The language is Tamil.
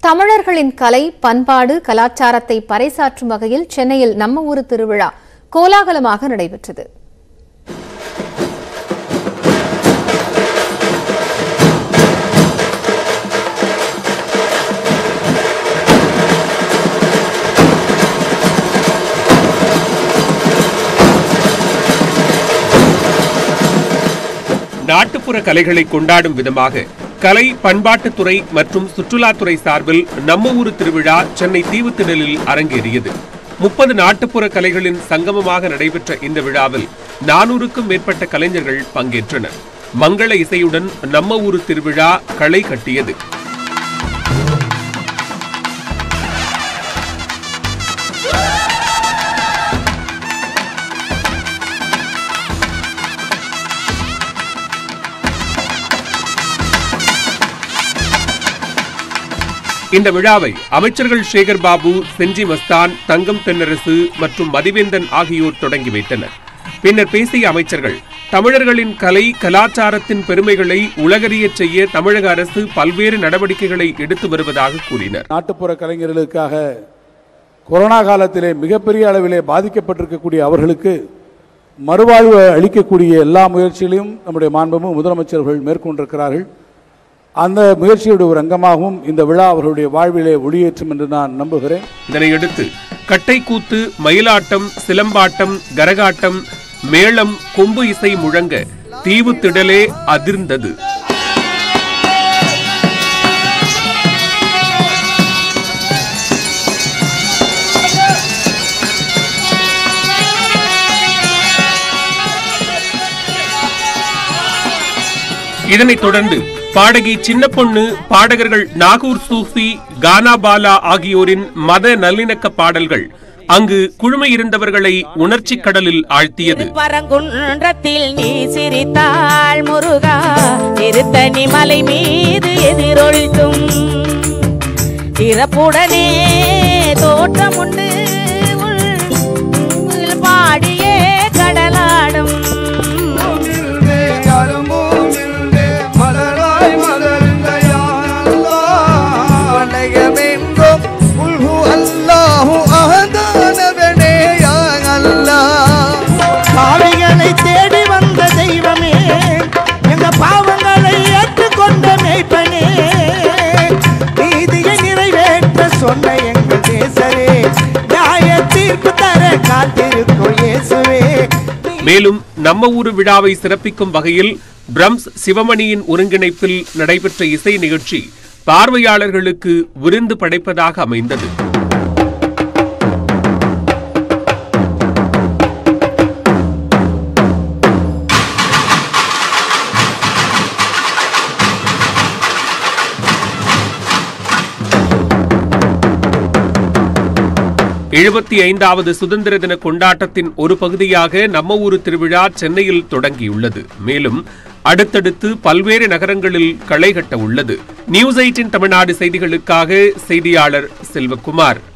தமிழர்களின் கலை, பண்பாடு, கலாச்சாரத்தை பறைசாற்றும் வகையில் சென்னையில் நம்ம ஊரு திருவிழா கோலாகலமாக நடைபெற்றது. நாட்டுப்புற கலைகளை கொண்டாடும் விதமாக கலை, பண்பாட்டுத்துறை மற்றும் சுற்றுலாத்துறை சார்பில் நம்ம ஊரு திருவிழா சென்னை தீவுத்திடலில் அரங்கேறியது. 30 நாட்டுப்புற கலைகளின் சங்கமமாக நடைபெற்ற இந்த விழாவில் 400க்கும் மேற்பட்ட கலைஞர்கள் பங்கேற்றனர். மங்கள இசையுடன் நம்ம ஊரு திருவிழா களை கட்டியது. இந்த விழாவை அமைச்சர்கள் சேகர் பாபு, செஞ்சி மஸ்தான், தங்கம் தென்னரசு மற்றும் மதிவேந்தன் ஆகியோர் தொடங்கி வைத்தனர். பின்னர் பேசிய அமைச்சர்கள், தமிழர்களின் கலை, கலாச்சாரத்தின் பெருமைகளை உலகறியச் செய்ய தமிழக அரசு பல்வேறு நடவடிக்கைகளை எடுத்து வருவதாக கூறினர். நாட்டுப்புற கலைஞர்களுக்காக கொரோனா காலத்திலே மிகப்பெரிய அளவிலே பாதிக்கப்பட்டிருக்கக்கூடிய அவர்களுக்கு மறுவாழ்வு அளிக்கக்கூடிய எல்லா முயற்சிகளையும் நம்முடைய மாண்புமிகு முதலமைச்சர்கள் மேற்கொண்டிருக்கிறார்கள். அந்த முயற்சியுடைய ஒரு அங்கமாகவும் இந்த விழா அவர்களுடைய வாழ்விலே ஒளியேற்றும் என்று நான் நம்புகிறேன். இதனையடுத்து கட்டைக்கூத்து, மயிலாட்டம், சிலம்பாட்டம், கரகாட்டம், மேளம், கொம்பு இசை முழங்க தீவுத்திடலே அதிர்ந்தது. இதனைத் தொடர்ந்து பாடகி சின்ன பொண்ணு, பாடகர்கள் நாகூர் சூஃபி, கானா பாலா ஆகியோரின் மத நல்லிணக்க பாடல்கள் அங்கு குழுமை இருந்தவர்களை உணர்ச்சி கடலில் ஆழ்த்தியது. பரங்குன்றத்தில் நீ சிரித்தாள் முருகா, திருத்தணி மலை மீது எதிரொலிக்கும் சிறப்புடனே தோற்றமுண்டு பாடியே கடலாடும். தேடி வந்த தெய்வமே, எங்க பாவங்களை ஏற்றுக்கொண்ட மேய்ப்பனே, நீதியை நிறைவேற்ற சொன்ன எங்கள் தேசரே, நியாய தீர்ப்பு தர காத்திருக்கும் இயேசுவே. மேலும் நம்ம ஊரு விழாவை சிறப்பிக்கும் வகையில் பிரம்ஸ் சிவமணியின் ஒருங்கிணைப்பில் நடைபெற்ற இசை நிகழ்ச்சி பார்வையாளர்களுக்கு விருந்து படைப்பதாக அமைந்தது. வது சுதந்திர தின கொண்டாட்டத்தின் ஒரு பகுதியாக நம்ம ஊரு திருவிழா சென்னையில் தொடங்கியுள்ளது. மேலும் அடுத்தடுத்து பல்வேறு நகரங்களில் களை கட்ட உள்ளது. நியூஸ் 18 தமிழ்நாடு செய்திகளுக்காக செய்தியாளர் செல்வகுமார்.